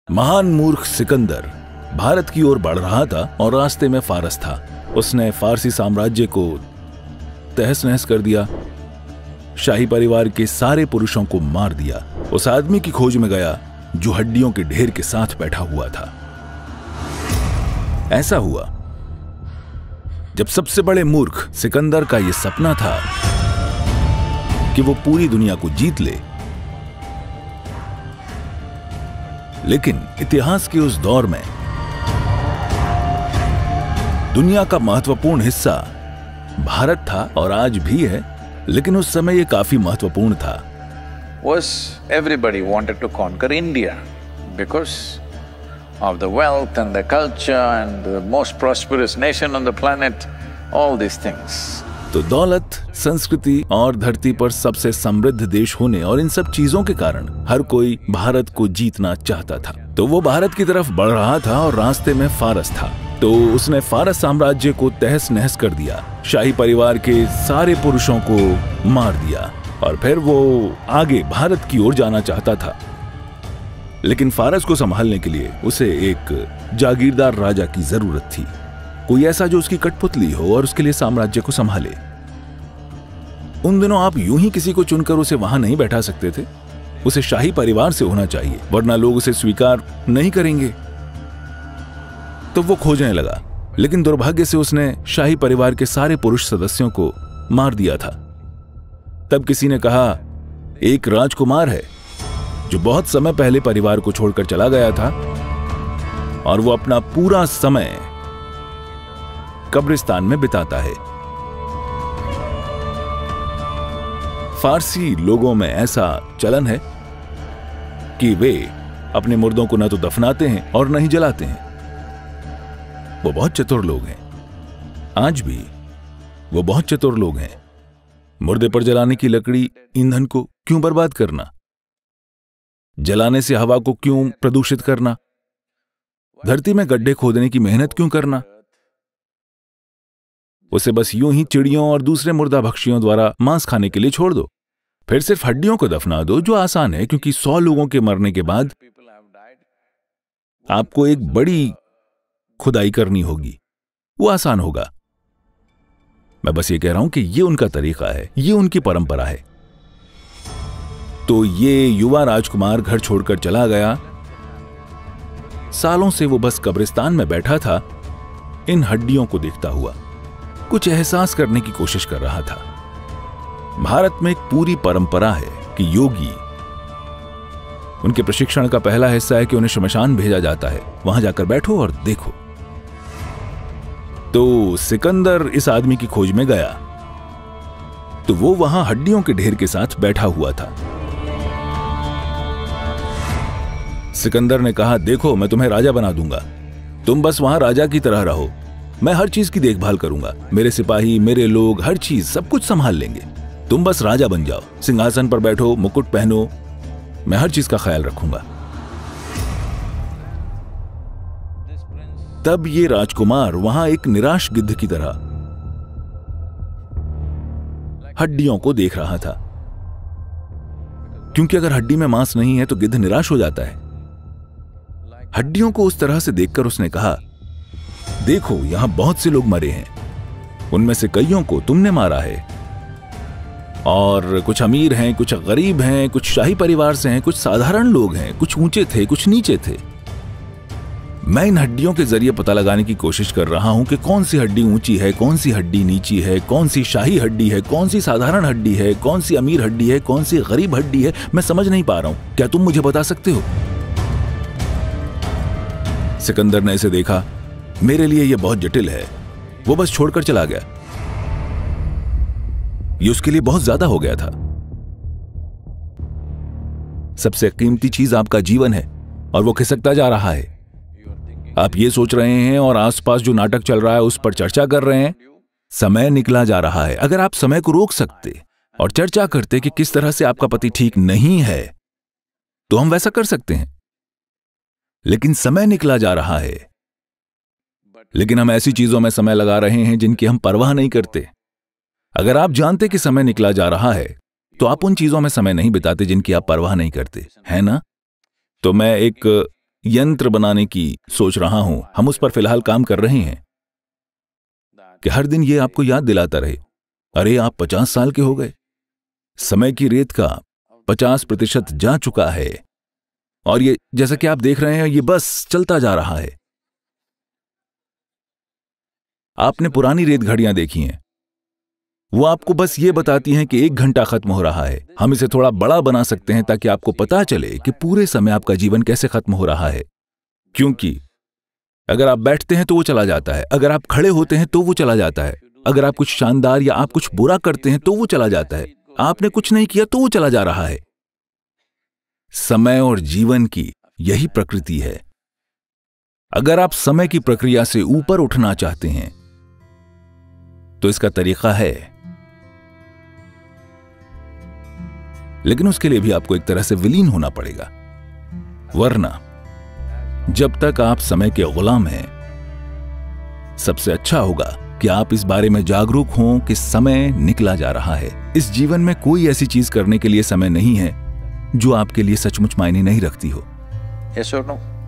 महान मूर्ख सिकंदर भारत की ओर बढ़ रहा था और रास्ते में फारस था। उसने फारसी साम्राज्य को तहस नहस कर दिया, शाही परिवार के सारे पुरुषों को मार दिया। उस आदमी की खोज में गया जो हड्डियों के ढेर के साथ बैठा हुआ था। ऐसा हुआ जब सबसे बड़े मूर्ख सिकंदर का यह सपना था कि वो पूरी दुनिया को जीत ले, लेकिन इतिहास के उस दौर में दुनिया का महत्वपूर्ण हिस्सा भारत था और आज भी है, लेकिन उस समय यह काफी महत्वपूर्ण था। Everybody wanted to conquer India because of the wealth and the culture and the most prosperous nation on the planet, all these things. तो दौलत, संस्कृति और धरती पर सबसे समृद्ध देश होने और इन सब चीजों के कारण हर कोई भारत को जीतना चाहता था। तो वो भारत की तरफ बढ़ रहा था और रास्ते में फारस था। तो उसने फारस साम्राज्य को तहस नहस कर दिया, शाही परिवार के सारे पुरुषों को मार दिया और फिर वो आगे भारत की ओर जाना चाहता था। लेकिन फारस को संभालने के लिए उसे एक जागीरदार राजा की जरूरत थी, कोई ऐसा जो उसकी कठपुतली हो और उसके लिए साम्राज्य को संभाले। उन दिनों आप यूं ही किसी को चुनकर उसे वहां नहीं बैठा सकते थे, उसे शाही परिवार से होना चाहिए, वरना लोग उसे स्वीकार नहीं करेंगे। तो वो खोजने लगा, लेकिन दुर्भाग्य से उसने शाही परिवार के सारे पुरुष सदस्यों को मार दिया था। तब किसी ने कहा, एक राजकुमार है जो बहुत समय पहले परिवार को छोड़कर चला गया था और वो अपना पूरा समय कब्रिस्तान में बिताता है। फारसी लोगों में ऐसा चलन है कि वे अपने मुर्दों को न तो दफनाते हैं और न ही जलाते हैं। वो बहुत चतुर लोग हैं, आज भी वो बहुत चतुर लोग हैं। मुर्दे पर जलाने की लकड़ी, ईंधन को क्यों बर्बाद करना? जलाने से हवा को क्यों प्रदूषित करना? धरती में गड्ढे खोदने की मेहनत क्यों करना? उसे बस यूं ही चिड़ियों और दूसरे मुर्दा भक्षियों द्वारा मांस खाने के लिए छोड़ दो। फिर सिर्फ हड्डियों को दफना दो, जो आसान है, क्योंकि 100 लोगों के मरने के बाद आपको एक बड़ी खुदाई करनी होगी, वो आसान होगा। मैं बस ये कह रहा हूं कि ये उनका तरीका है, ये उनकी परंपरा है। तो ये युवा राजकुमार घर छोड़कर चला गया। सालों से वो बस कब्रिस्तान में बैठा था, इन हड्डियों को देखता हुआ कुछ एहसास करने की कोशिश कर रहा था। भारत में एक पूरी परंपरा है कि योगी, उनके प्रशिक्षण का पहला हिस्सा है कि उन्हें श्मशान भेजा जाता है, वहां जाकर बैठो और देखो। तो सिकंदर इस आदमी की खोज में गया, तो वो वहां हड्डियों के ढेर के साथ बैठा हुआ था। सिकंदर ने कहा, देखो मैं तुम्हें राजा बना दूंगा, तुम बस वहां राजा की तरह रहो, मैं हर चीज की देखभाल करूंगा, मेरे सिपाही, मेरे लोग, हर चीज, सब कुछ संभाल लेंगे, तुम बस राजा बन जाओ, सिंहासन पर बैठो, मुकुट पहनो, मैं हर चीज का ख्याल रखूंगा। तब ये राजकुमार वहां एक निराश गिद्ध की तरह हड्डियों को देख रहा था, क्योंकि अगर हड्डी में मांस नहीं है तो गिद्ध निराश हो जाता है। हड्डियों को उस तरह से देखकर उसने कहा, देखो यहां बहुत से लोग मरे हैं, उनमें से कईयों को तुमने मारा है, और कुछ अमीर हैं, कुछ गरीब हैं, कुछ शाही परिवार से हैं, कुछ साधारण लोग हैं, कुछ ऊंचे थे, कुछ नीचे थे। मैं इन हड्डियों के जरिए पता लगाने की कोशिश कर रहा हूं कि कौन सी हड्डी ऊंची है, कौन सी हड्डी नीची है, कौन सी शाही हड्डी है, कौन सी साधारण हड्डी है, कौन सी अमीर हड्डी है, कौन सी गरीब हड्डी है। मैं समझ नहीं पा रहा हूं, क्या तुम मुझे बता सकते हो? सिकंदर ने इसे देखा, मेरे लिए यह बहुत जटिल है, वो बस छोड़कर चला गया। ये उसके लिए बहुत ज्यादा हो गया था। सबसे कीमती चीज आपका जीवन है और वो खिसकता जा रहा है। आप ये सोच रहे हैं और आसपास जो नाटक चल रहा है उस पर चर्चा कर रहे हैं। समय निकला जा रहा है। अगर आप समय को रोक सकते और चर्चा करते कि किस तरह से आपका पति ठीक नहीं है, तो हम वैसा कर सकते हैं। लेकिन समय निकला जा रहा है, लेकिन हम ऐसी चीजों में समय लगा रहे हैं जिनकी हम परवाह नहीं करते। अगर आप जानते कि समय निकला जा रहा है, तो आप उन चीजों में समय नहीं बिताते जिनकी आप परवाह नहीं करते, है ना? तो मैं एक यंत्र बनाने की सोच रहा हूं, हम उस पर फिलहाल काम कर रहे हैं, कि हर दिन ये आपको याद दिलाता रहे, अरे आप 50 साल के हो गए, समय की रेत का 50% जा चुका है, और ये जैसा कि आप देख रहे हैं ये बस चलता जा रहा है। आपने पुरानी रेत घड़ियां देखी हैं, वो आपको बस ये बताती हैं कि 1 घंटा खत्म हो रहा है। हम इसे थोड़ा बड़ा बना सकते हैं ताकि आपको पता चले कि पूरे समय आपका जीवन कैसे खत्म हो रहा है। क्योंकि अगर आप बैठते हैं तो वो चला जाता है, अगर आप खड़े होते हैं तो वो चला जाता है, अगर आप कुछ शानदार या आप कुछ बुरा करते हैं तो वो चला जाता है, आपने कुछ नहीं किया तो वो चला जा रहा है। समय और जीवन की यही प्रकृति है। अगर आप समय की प्रक्रिया से ऊपर उठना चाहते हैं तो इसका तरीका है, लेकिन उसके लिए भी आपको एक तरह से विलीन होना पड़ेगा, वरना जब तक आप समय के गुलाम हैं, सबसे अच्छा होगा कि आप इस बारे में जागरूक हों कि समय निकला जा रहा है। इस जीवन में कोई ऐसी चीज करने के लिए समय नहीं है जो आपके लिए सचमुच मायने नहीं रखती हो। Yes or no?